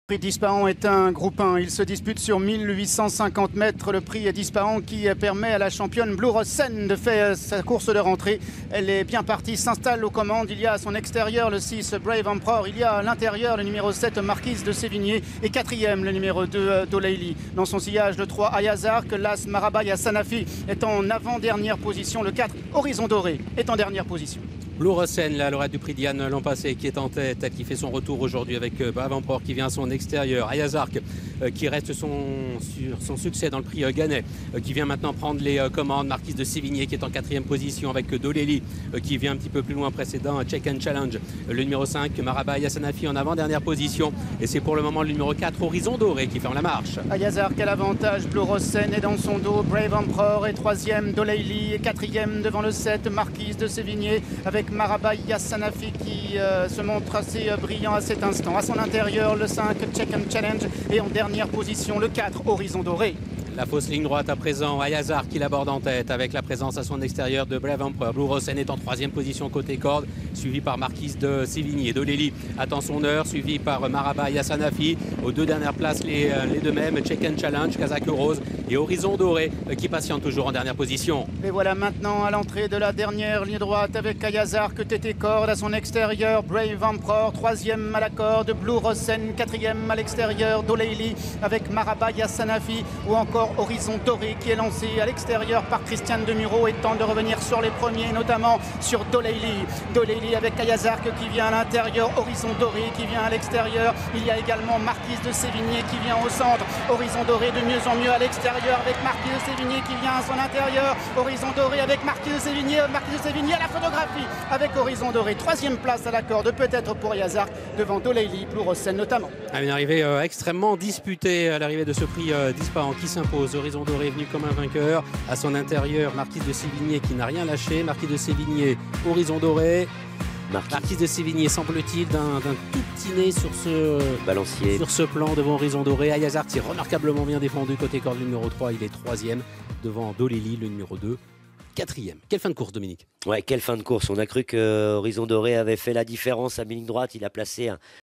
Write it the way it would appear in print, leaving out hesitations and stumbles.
Le prix d'Ispahan est un groupe 1. Il se dispute sur 1850 mètres. Le prix d'Ispahan qui permet à la championne Blue Rosen de faire sa course de rentrée. Elle est bien partie, s'installe aux commandes. Il y a à son extérieur le 6 Brave Emperor. Il y a à l'intérieur le numéro 7 Marquise de Sévigné. Et quatrième le numéro 2 Doleili. Dans son sillage le 3 Ayazar, que l'As Marabaya Sanafi est en avant-dernière position. Le 4 Horizon Doré est en dernière position. Blue Rosen, la lauréate du prix Diane l'an passé, qui est en tête, qui fait son retour aujourd'hui avec Brave Emperor qui vient à son extérieur. Ayazark qui reste sur son succès dans le prix Gannet, qui vient maintenant prendre les commandes. Marquise de Sévigné qui est en quatrième position avec Doleili qui vient un petit peu plus loin précédent. Check and Challenge, le numéro 5 Marabaya Sanafi en avant-dernière position. Et c'est pour le moment le numéro 4 Horizon Doré qui ferme la marche. Ayazark a l'avantage, Blue Rosen est dans son dos. Brave Emperor est troisième, Doleili est quatrième devant le 7 Marquise de Sévigné avec Marabaya Sanafi qui se montre assez brillant à cet instant. À son intérieur, le 5 Check and Challenge et en dernière position, le 4 Horizon Doré. La fausse ligne droite à présent, Ayazar qui l'aborde en tête avec la présence à son extérieur de Brave Emperor. Blue Rosen est en troisième position côté corde, suivi par Marquise de Sévigné. Doleili attend son heure, suivi par Marabaya Sanafi. Aux deux dernières places, les deux mêmes, Check and Challenge, Kazakh Rose et Horizon Doré qui patiente toujours en dernière position. Et voilà maintenant à l'entrée de la dernière ligne droite avec Ayazar que tété corde à son extérieur. Brave Emperor, troisième à la corde. Blue Rosen, quatrième à l'extérieur. Doleili avec Marabaya Sanafi ou encore Horizon Doré qui est lancé à l'extérieur par Christiane Demuro et tente de revenir sur les premiers, notamment sur Doleili. Doleili avec Ayazark qui vient à l'intérieur, Horizon Doré qui vient à l'extérieur. Il y a également Marquise de Sévigné qui vient au centre. Horizon Doré de mieux en mieux à l'extérieur avec Marquise de Sévigné qui vient à son intérieur. Horizon Doré avec Marquise de Sévigné à la photographie avec Horizon Doré. Troisième place à la corde, peut-être pour Ayazark devant Doleili, Blue Rosen notamment. Une arrivée extrêmement disputée à l'arrivée de ce prix d'Ispahan qui s'impose. Horizon Doré est venu comme un vainqueur. À son intérieur, Marquise de Sévigné qui n'a rien lâché. Marquise de Sévigné, Horizon Doré. Marquise de Sévigné, semble-t-il, d'un tout petit nez sur ce balancier, sur ce plan devant Horizon Doré. Ayazar qui est remarquablement bien défendu côté corde, le numéro 3. Il est troisième devant Doleili, le numéro 2. Quatrième. Quelle fin de course, Dominique? Ouais, quelle fin de course. On a cru que Horizon Doré avait fait la différence à mi-ligne droite. Il a placé